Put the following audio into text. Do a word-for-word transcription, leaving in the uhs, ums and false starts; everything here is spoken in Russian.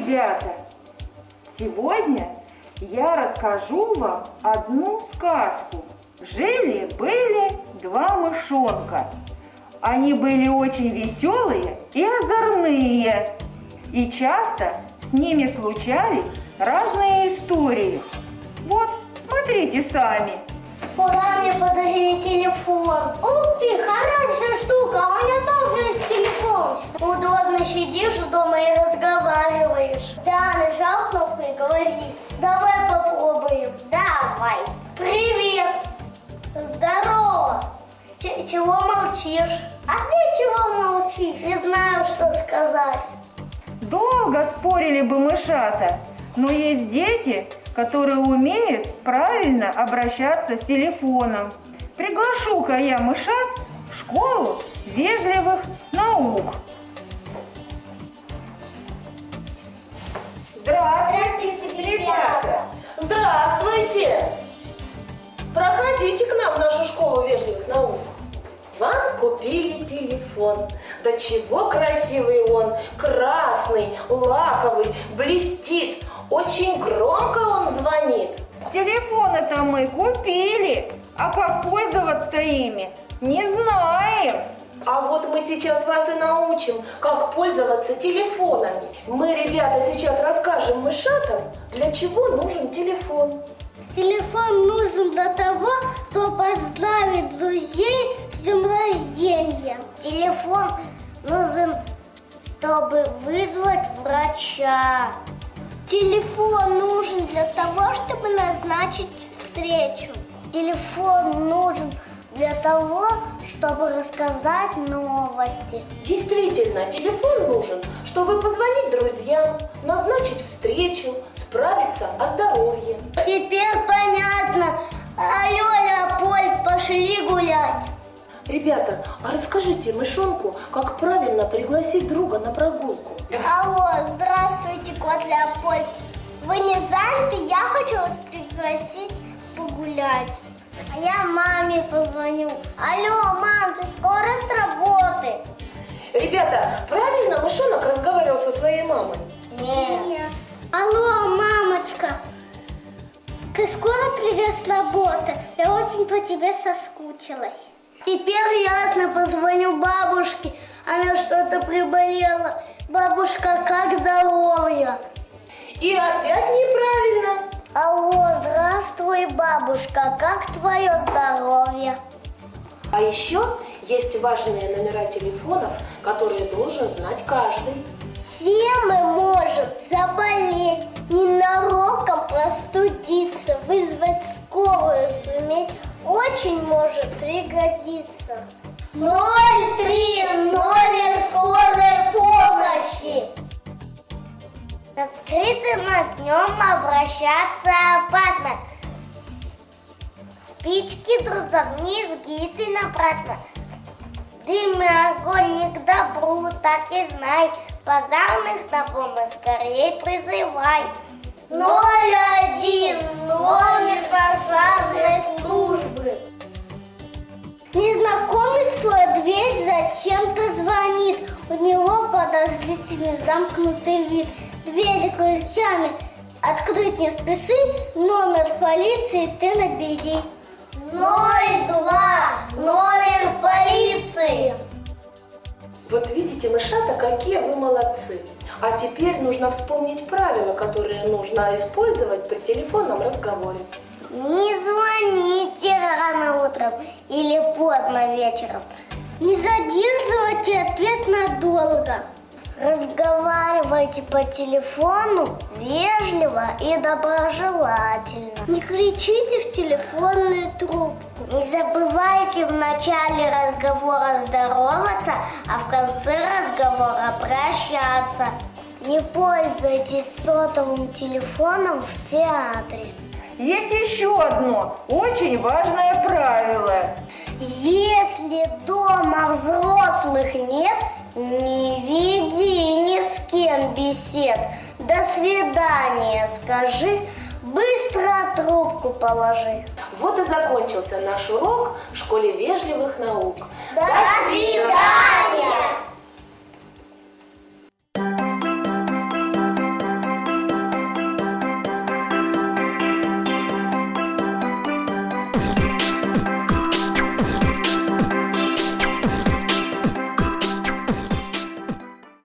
ребята! Сегодня я расскажу вам одну сказку. Жили-были два мышонка. Они были очень веселые и озорные. И часто с ними случались разные истории. Вот, смотрите сами. Ура, мне подарили телефон. Ух ты, хорошая штука, у меня тоже есть телефон. Удобно сидишь дома и разговариваешь. Да, нажал кнопку и говори. Давай попробуем. Давай. Привет. Здорово. Ч- чего молчишь? А ты чего молчишь? Не знаю, что сказать. Долго спорили бы мышата, но есть дети, которые умеют правильно обращаться с телефоном. Приглашу-ка я мышат в школу вежливых наук. Здравствуйте, ребята. Здравствуйте! Проходите к нам в нашу школу вежливых наук. Вам купили телефон. Да чего красивый он! Красный, лаковый, блестит. Очень громко он звонит. Телефоны-то мы купили, а как пользоваться ими не знаем. А вот мы сейчас вас и научим, как пользоваться телефонами. Мы, ребята, сейчас расскажем мышатам, для чего нужен телефон. Телефон нужен для того, чтобы поздравить друзей с днем рождения. Телефон нужен, чтобы вызвать врача. Телефон нужен для того, чтобы назначить встречу. Телефон нужен для того, чтобы рассказать новости. Действительно, телефон нужен, чтобы позвонить друзьям, назначить встречу, справиться о здоровье. Теперь понятно. Алло, Леопольд, пошли гулять. Ребята, а расскажите мышонку, как правильно пригласить друга на прогулку. Алло, здравствуйте, кот Леопольд. Вы не заняты? Я хочу вас пригласить погулять. А я маме позвоню. Алло, мам, ты скоро с работы? Ребята, правильно мышонок разговаривал со своей мамой? Нет. Алло, мамочка, ты скоро придешь с работы? Я очень по тебе соскучилась. Теперь ясно, позвоню бабушке. Она что-то приболела. Бабушка, как здоровье? И опять неправильно. Алло, здравствуй, бабушка, как твое здоровье? А еще есть важные номера телефонов, которые должен знать каждый. Все мы можем заболеть, ненароком простудиться, вызвать скорую, суметь очень может пригодиться. ноль три, номер скорой помощи. С открытым огнем обращаться опасно. Спички друзов не сгиты напрасно. Дым и огонь не к добру, так и знай. Пожарных на помощь скорее призывай. ноль один, номер пожарной службы. Незнакомец твой дверь зачем-то звонит. У него подозрительно замкнутый вид. Двери ключами открыть не спеши, номер полиции ты набери. ноль два, номер полиции. Вот видите, мышата, какие вы молодцы. А теперь нужно вспомнить правила, которые нужно использовать при телефонном разговоре. Не звоните рано утром или поздно вечером. Не задерживайте ответ надолго. Разговаривайте по телефону вежливо и доброжелательно. Не кричите в телефонную трубку. Не забывайте в начале разговора здороваться, а в конце разговора прощаться. Не пользуйтесь сотовым телефоном в театре. Есть еще одно очень важное правило. Если дома взрослых нет, не веди ни с кем бесед. До свидания скажи, быстро трубку положи. Вот и закончился наш урок в школе вежливых наук. До свидания!